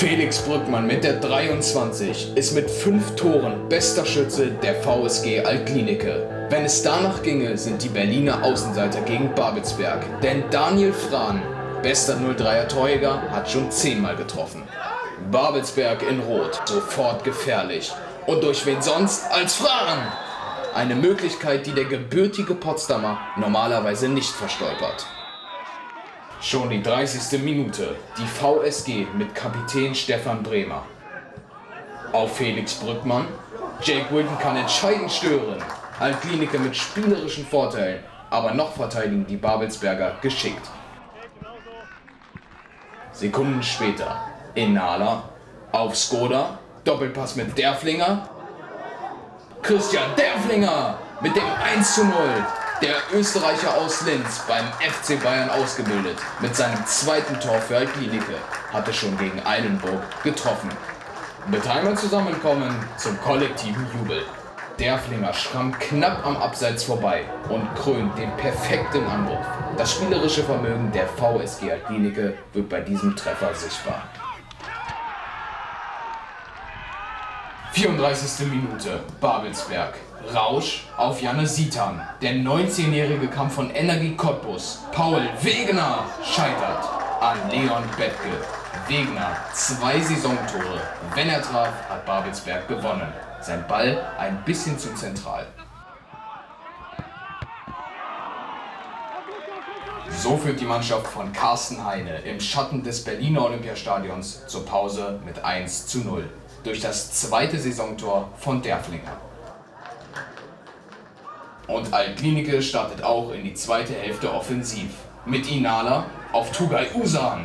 Felix Brückmann mit der 23 ist mit 5 Toren bester Schütze der VSG Alt-Glienicke. Wenn es danach ginge, sind die Berliner Außenseiter gegen Babelsberg. Denn Daniel Frahn, bester 03er Torjäger, hat schon 10-mal getroffen. Babelsberg in Rot, sofort gefährlich. Und durch wen sonst als Frahn? Eine Möglichkeit, die der gebürtige Potsdamer normalerweise nicht verstolpert. Schon die 30. Minute, die VSG mit Kapitän Stefan Bremer. Auf Felix Brückmann. Jake Wilton kann entscheidend stören. Alt-Glienicke mit spielerischen Vorteilen, aber noch verteidigen die Babelsberger geschickt. Sekunden später, Inala, auf Skoda, Doppelpass mit Derflinger. Christian Derflinger mit dem 1:0. Der Österreicher aus Linz, beim FC Bayern ausgebildet, mit seinem zweiten Tor für Alt-Glienicke, hatte schon gegen Eilenburg getroffen. Mit einmal zusammenkommen zum kollektiven Jubel. Derflinger schrammt knapp am Abseits vorbei und krönt den perfekten Anwurf. Das spielerische Vermögen der VSG Alt-Glienicke wird bei diesem Treffer sichtbar. 34. Minute, Babelsberg. Rausch auf Janne Sitan. Der 19-Jährige kam von Energie Cottbus. Paul Wegener scheitert an Leon Bettke. Wegener, 2 Saisontore. Wenn er traf, hat Babelsberg gewonnen. Sein Ball ein bisschen zu zentral. So führt die Mannschaft von Carsten Heine im Schatten des Berliner Olympiastadions zur Pause mit 1:0. Durch das zweite Saisontor von Derflinger. Und Alt-Glienicke startet auch in die zweite Hälfte offensiv. Mit Inala auf Tugay Usan.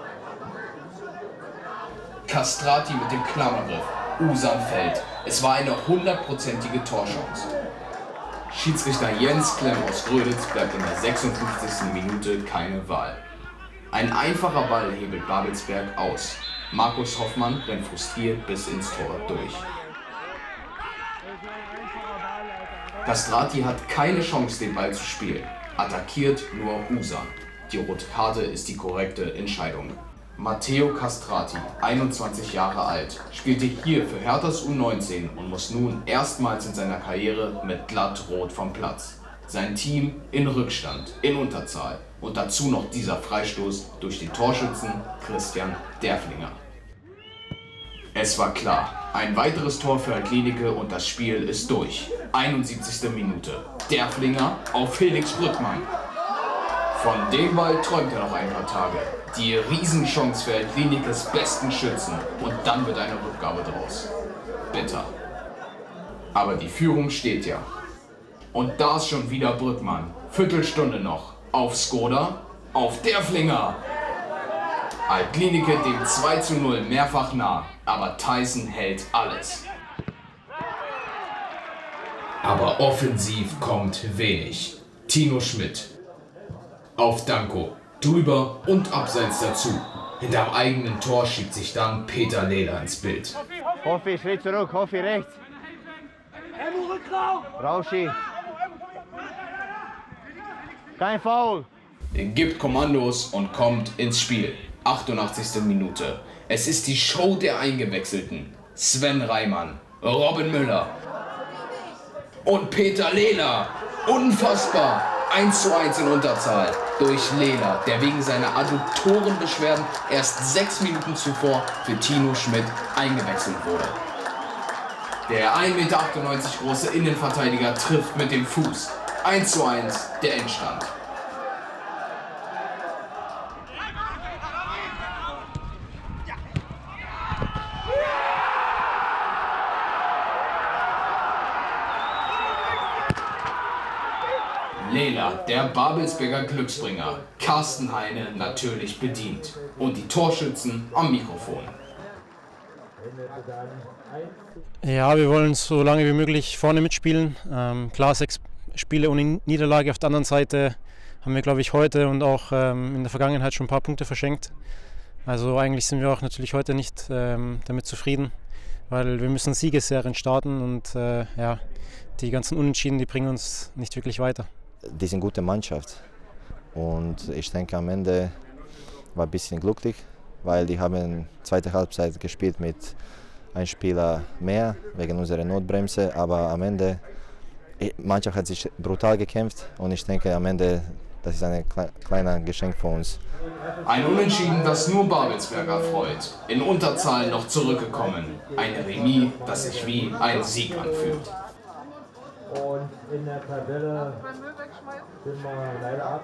Castrati mit dem Klammergriff. Usan fällt. Es war eine 100%ige Torchance. Schiedsrichter Jens Klemm aus Gröditz bleibt in der 56. Minute keine Wahl. Ein einfacher Ball hebelt Babelsberg aus. Markus Hoffmann rennt frustriert bis ins Tor durch. Castrati hat keine Chance, den Ball zu spielen. Attackiert nur Usan. Die rote Karte ist die korrekte Entscheidung. Matteo Castrati, 21 Jahre alt, spielte hier für Herthas U19 und muss nun erstmals in seiner Karriere mit glatt rot vom Platz. Sein Team in Rückstand, in Unterzahl und dazu noch dieser Freistoß durch den Torschützen Christian Derflinger. Es war klar, ein weiteres Tor für Alt-Glienicke und das Spiel ist durch. 71. Minute, Derflinger auf Felix Brückmann. Von dem Ball träumt er noch ein paar Tage. Die Riesenchance für Alt-Glienicke's besten Schützen und dann wird eine Rückgabe draus. Bitter. Aber die Führung steht ja. Und da ist schon wieder Brückmann. Viertelstunde noch. Auf Skoda, auf Derflinger. Alt-Glienicke dem 2:0 mehrfach nah, aber Tyson hält alles. Aber offensiv kommt wenig. Tino Schmidt. Auf Danko. Drüber und abseits dazu. Hinterm eigenen Tor schiebt sich dann Peter Lehler ins Bild. Hoffi, Schritt zurück, Hoffi rechts. Rauschi. Kein Foul. Gibt Kommandos und kommt ins Spiel. 88. Minute. Es ist die Show der Eingewechselten. Sven Reimann, Robin Müller und Peter Lehler. Unfassbar. 1:1 in Unterzahl durch Lehler, der wegen seiner Adduktorenbeschwerden erst 6 Minuten zuvor für Tino Schmidt eingewechselt wurde. Der 1,98 Meter große Innenverteidiger trifft mit dem Fuß. 1:1 der Endstand. Lehler, der Babelsberger Glücksbringer, Carsten Heine natürlich bedient und die Torschützen am Mikrofon. Ja, wir wollen so lange wie möglich vorne mitspielen. Klar, 6 Spiele ohne Niederlage. Auf der anderen Seite haben wir, glaube ich, heute und auch in der Vergangenheit schon ein paar Punkte verschenkt. Also eigentlich sind wir auch natürlich heute nicht damit zufrieden, weil wir müssen Siegesserien starten und ja, die ganzen Unentschieden, die bringen uns nicht wirklich weiter. Die sind eine gute Mannschaft und ich denke am Ende war ein bisschen glücklich weil die haben zweite Halbzeit gespielt mit einem Spieler mehr wegen unserer Notbremse, aber am Ende die Mannschaft hat sich brutal gekämpft und ich denke am Ende das ist ein kleiner Geschenk für uns. Ein Unentschieden, das nur Babelsberger freut. In Unterzahl noch zurückgekommen. Ein Remis, das sich wie ein Sieg anfühlt. Und in der Tabelle sind wir leider ab.